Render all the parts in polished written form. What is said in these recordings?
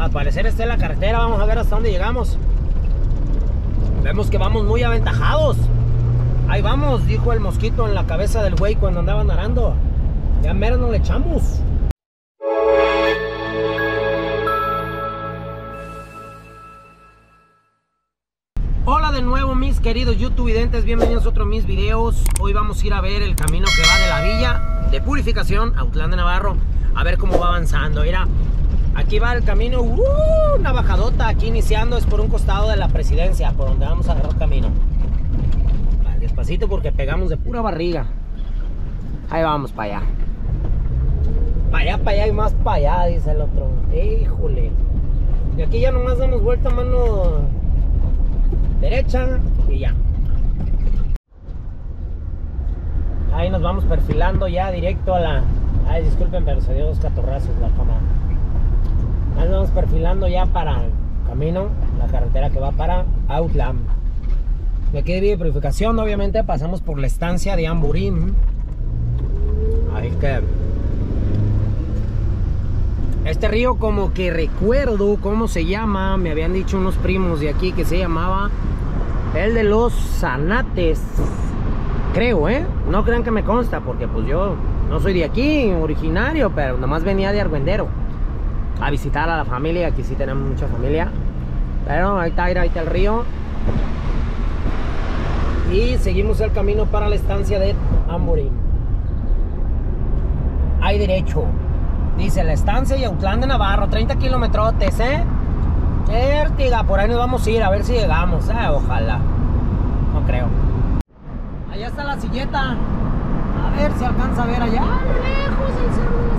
Al parecer esta es la carretera, vamos a ver hasta dónde llegamos. Vemos que vamos muy aventajados. Ahí vamos, dijo el mosquito en la cabeza del güey cuando andaba nadando. Ya mero nos le echamos. Hola de nuevo mis queridos youtubevidentes, bienvenidos a otro de mis videos. Hoy vamos a ir a ver el camino que va de la villa de Purificación a Autlán de Navarro. A ver cómo va avanzando. Mira, aquí va el camino, una bajadota. Aquí iniciando es por un costado de la presidencia, por donde vamos a agarrar camino. Vale, despacito porque pegamos de pura barriga. Ahí vamos para allá. Para allá y más para allá, dice el otro. Híjole. Y aquí ya nomás damos vuelta mano derecha y ya. Ahí nos vamos perfilando ya directo a la... Ay, disculpen, pero se dio dos catorrazos la cámara. Ahí nos vamos perfilando ya para el camino, la carretera que va para Autlán. De aquí de Villa de Purificación, obviamente, pasamos por la estancia de Amburín. Ahí que... Este río como que recuerdo cómo se llama. Me habían dicho unos primos de aquí que se llamaba el de los Zanates. Creo, no crean que me consta, porque pues yo no soy de aquí, originario, pero nomás venía de Argüendero a visitar a la familia. Aquí sí tenemos mucha familia. Pero ahí está el río. Y seguimos el camino para la estancia de Amburín. Ahí derecho. Dice la estancia y Autlán de Navarro, 30 kilometrotes, Értiga, por ahí nos vamos a ir, a ver si llegamos, ojalá. No creo. Allá está la silleta. A ver si alcanza a ver allá. Lejos el cerro de la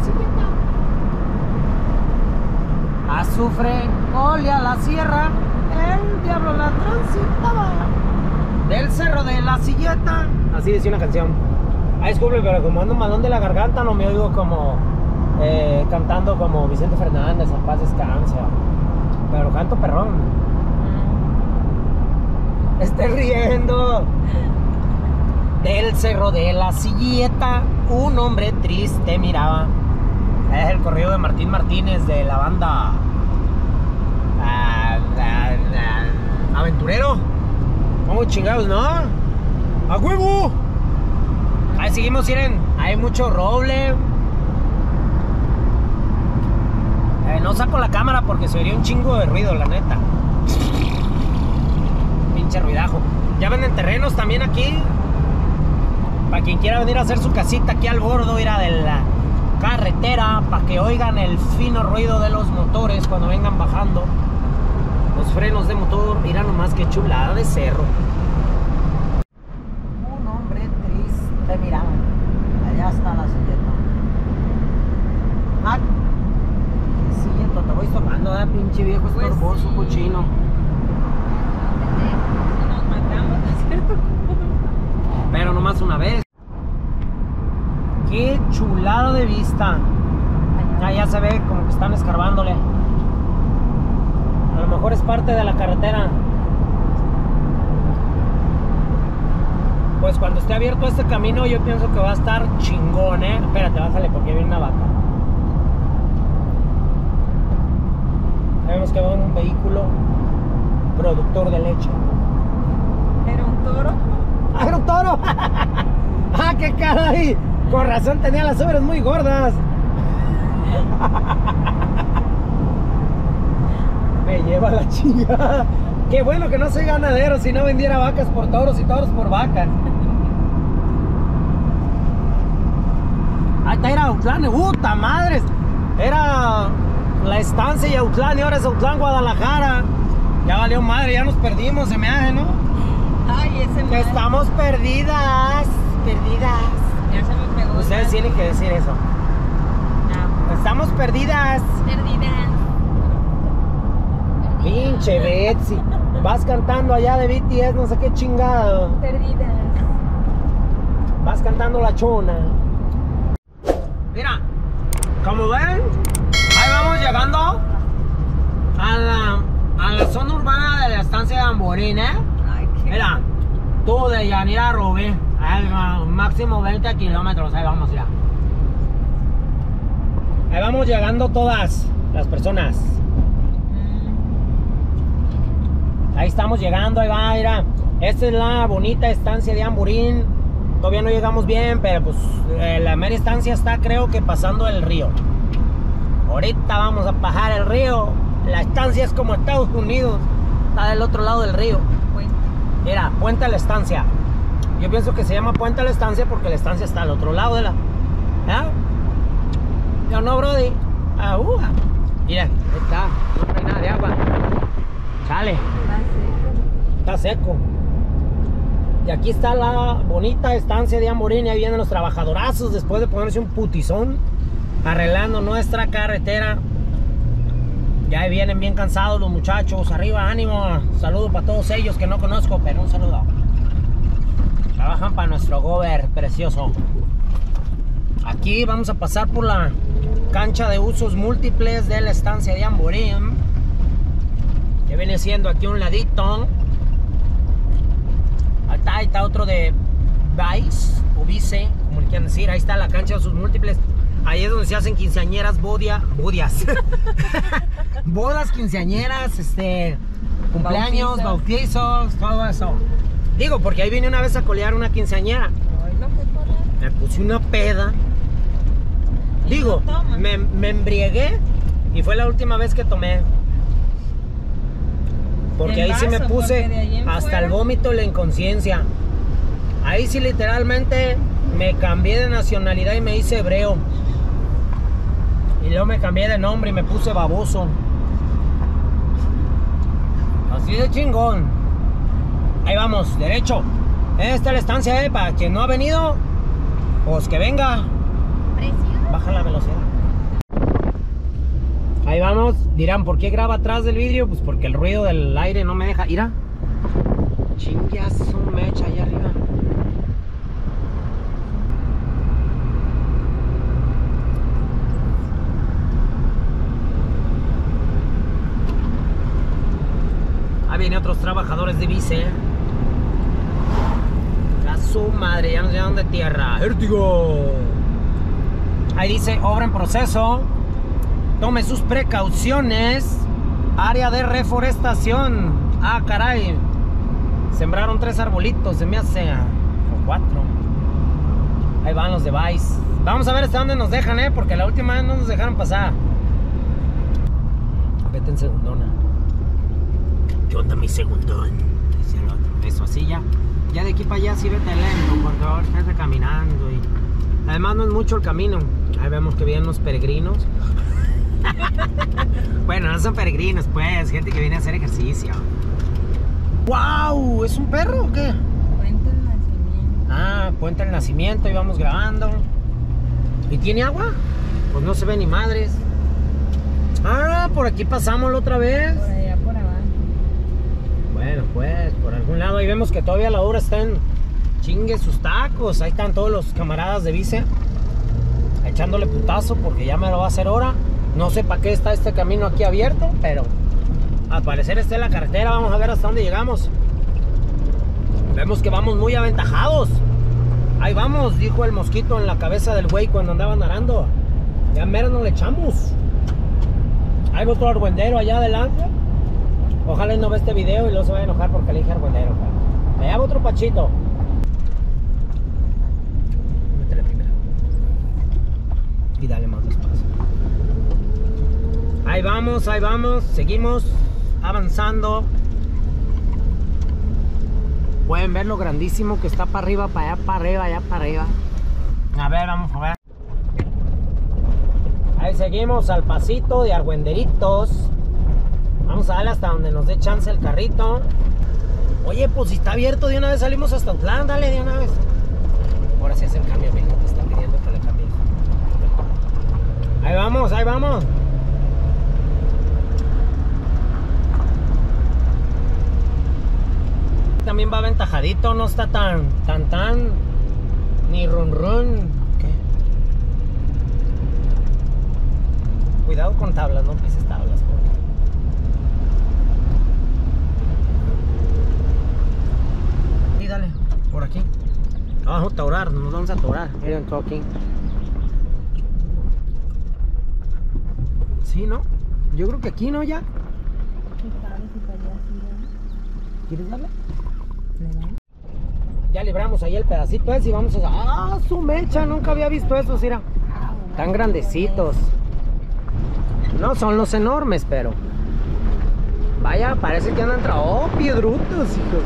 silleta. Azufre, olea la sierra, el diablo la transitaba. Del cerro de la silleta. Así decía una canción. Ay, disculpe, pero como ando malón de la garganta, no me oigo como... cantando como Vicente Fernández, en paz descanse. Pero canto perrón. Estoy riendo. Del cerro de la silleta un hombre triste miraba. Es el corrido de Martín Martínez, de la banda Aventurero. Vamos chingados, ¿no? ¡A huevo! Ahí seguimos, miren. Hay mucho roble. No saco la cámara porque se oiría un chingo de ruido, la neta. Pinche ruidajo. Ya venden terrenos también aquí. Para quien quiera venir a hacer su casita aquí al bordo, ir a de la carretera, para que oigan el fino ruido de los motores cuando vengan bajando. Los frenos de motor, mira nomás que chulada de cerro. Un hombre triste miraba. Allá está la silleta. Te voy tocando, pinche viejo estorboso, pues sí. Cochino. Nos matamos, ¿no es cierto? Pero nomás una vez. Qué chulada de vista. Ya se ve como que están escarbándole. A lo mejor es parte de la carretera. Pues cuando esté abierto este camino, yo pienso que va a estar chingón, Espérate, bájale porque viene una vaca. Vemos que va un vehículo productor de leche. ¿Era un toro? ¡Ah, era un toro! ¡Ah, qué caray! Con razón tenía las ubres muy gordas. Me lleva la chingada. Qué bueno que no soy ganadero, si no vendiera vacas por toros y toros por vacas. Ahí está, era Autlán, ¡puta madres! Era... la estancia y Autlán, y ahora es Autlán, Guadalajara. Ya valió madre, ya nos perdimos, se me hace, ¿no? Ay, ese que estamos perdidas. Ya se me pegó. Ustedes tienen que decir eso. No. Estamos perdidas. Pinche Betsy. Vas cantando allá de BTS, no sé qué chingada. Perdidas. Vas cantando la chona. Mira, como ven, ahí vamos llegando a la zona urbana de la estancia de Amburín, Ay, qué... Mira, tú de Yanira a Rubí, máximo 20 kilómetros, ahí vamos ya. Ahí vamos llegando todas las personas. estamos llegando, ahí va, mira. Esta es la bonita estancia de Amburín. Todavía no llegamos bien, pero pues la mera estancia está, creo que pasando el río. Ahorita vamos a pasar el río. La estancia es como Estados Unidos, está del otro lado del río. Puente. Mira, Puente a la Estancia. Yo pienso que se llama Puente a la Estancia porque la estancia está al otro lado de la... ¿Ah? Yo no, brody. Aguja. Mira, ahí está. No trae nada de agua. Chale. Está seco. Y aquí está la bonita estancia de Amburín. Y ahí vienen los trabajadorazos después de ponerse un putizón arreglando nuestra carretera. Ya ahí vienen bien cansados los muchachos. Arriba, ánimo. Saludo para todos ellos que no conozco, pero un saludo. Trabajan para nuestro gober precioso. Aquí vamos a pasar por la cancha de usos múltiples de la estancia de Amburín, que viene siendo aquí un ladito. Ahí está otro de Vice o Vice, como le quieran decir. Ahí está la cancha de usos múltiples. Ahí es donde se hacen quinceañeras, bodas, quinceañeras, cumpleaños, bautizos, todo eso. Digo, porque ahí vine una vez a colear una quinceañera. Me puse una peda. Digo, me embriagué y fue la última vez que tomé. Porque ahí sí me puse hasta el vómito y la inconsciencia. Ahí sí literalmente me cambié de nacionalidad y me hice hebreo. Y luego me cambié de nombre y me puse baboso. Así de chingón. Ahí vamos, derecho. Esta es la estancia, para quien no ha venido, pues que venga. Baja la velocidad. Ahí vamos. Dirán, ¿por qué graba atrás del vidrio? Pues porque el ruido del aire no me deja. Mira. Chingas, un mecha allá arriba. Ahí vienen otros trabajadores de Vice. A su madre, ya nos llevan de tierra. ¡Vértigo! Ahí dice, obra en proceso. Tome sus precauciones. Área de reforestación. Ah, caray. Sembraron 3 arbolitos, se me hace. O 4. Ahí van los de Vice. Vamos a ver hasta dónde nos dejan, porque la última vez no nos dejaron pasar. Vete en segundona. ¿Qué onda mi segundón? Dice el otro. Eso, así ya. Ya de aquí para allá sí vete lento, por favor, vete caminando. Y... además no es mucho el camino. Ahí vemos que vienen los peregrinos. Bueno, no son peregrinos, pues, gente que viene a hacer ejercicio. ¡Wow! ¿Es un perro o qué? Puente del Nacimiento. Ah, Puente del Nacimiento, y vamos grabando. ¿Y tiene agua? Pues no se ve ni madres. Ah, por aquí pasamos la otra vez. Por allá, por abajo. Bueno, pues, por algún lado. Ahí vemos que todavía la obra está en chingue sus tacos. Ahí están todos los camaradas de Vice echándole putazo porque ya me lo va a hacer hora. No sé para qué está este camino aquí abierto, pero al parecer está en la carretera. Vamos a ver hasta dónde llegamos. Vemos que vamos muy aventajados. Ahí vamos, dijo el mosquito en la cabeza del güey cuando andaba narando. Ya mero no le echamos. Hay otro argüendero allá adelante. Ojalá y no ve este video y luego se va a enojar porque le dije argüendero. Allá va otro pachito. Métele primero. Y dale más despacio. Ahí vamos, seguimos avanzando. Pueden ver lo grandísimo que está para arriba, para allá, para arriba, allá para arriba. A ver, vamos a ver. Ahí seguimos al pasito de argüenderitos. Vamos a darle hasta donde nos dé chance el carrito. Oye, pues si está abierto, de una vez salimos hasta Autlán, dale de una vez. Ahora sí es el cambio, amigo, te está pidiendo que le cambies. Ahí vamos, ahí vamos. También va aventajadito, no está tan ni run. ¿Qué? Cuidado con tablas, no pises tablas, por favor. Sí, dale, por aquí. Vamos a atorar, nos vamos a atorar. Miren, talking. Sí, ¿no? Yo creo que aquí, ¿no? Ya. ¿Quieres darle? ¿Le dan? Ya libramos ahí el pedacito ese y vamos a... ¡Ah, su mecha! Nunca había visto esos, mira. Tan grandecitos. No son los enormes, pero... Vaya, parece que andan... ¡Oh, piedrutos, hijos!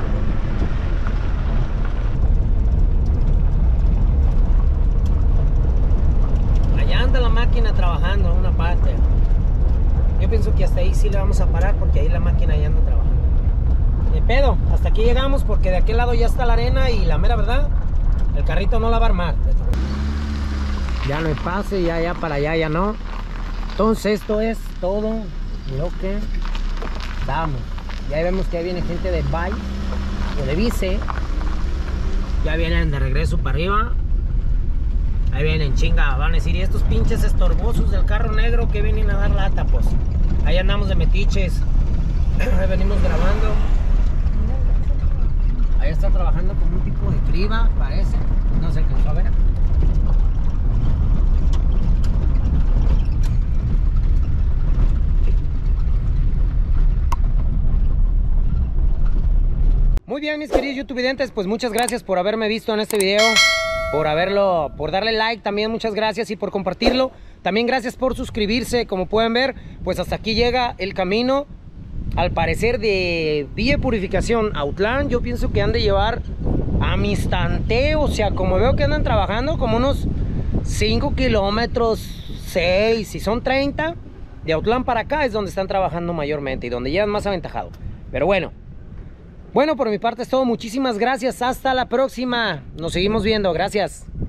Allá anda la máquina trabajando en una parte. Yo pienso que hasta ahí sí le vamos a parar porque ahí la máquina ya anda trabajando. De pedo, hasta aquí llegamos porque de aquel lado ya está la arena y la mera verdad, el carrito no la va a armar. Ya no hay pase, ya para allá ya no. Entonces esto es todo lo que damos. Ya vemos que ahí viene gente de bike o de bici. Ya vienen de regreso para arriba. Ahí vienen, chinga, van a decir, y estos pinches estorbosos del carro negro que vienen a dar lata, pues. Ahí andamos de metiches. Ahí venimos grabando. Ahí está trabajando con un tipo de criba, parece. No se alcanzó a ver. Muy bien, mis queridos youtubidentes, pues muchas gracias por haberme visto en este video, por darle like también, muchas gracias, y por compartirlo. También gracias por suscribirse. Como pueden ver, pues hasta aquí llega el camino, al parecer, de Villa Purificación Autlán. Yo pienso que han de llevar a mis tanteos, o sea, como veo que andan trabajando como unos 5 kilómetros, 6, si son 30, de Autlán para acá es donde están trabajando mayormente y donde llevan más aventajado. Pero bueno, por mi parte es todo. Muchísimas gracias. Hasta la próxima. Nos seguimos viendo. Gracias.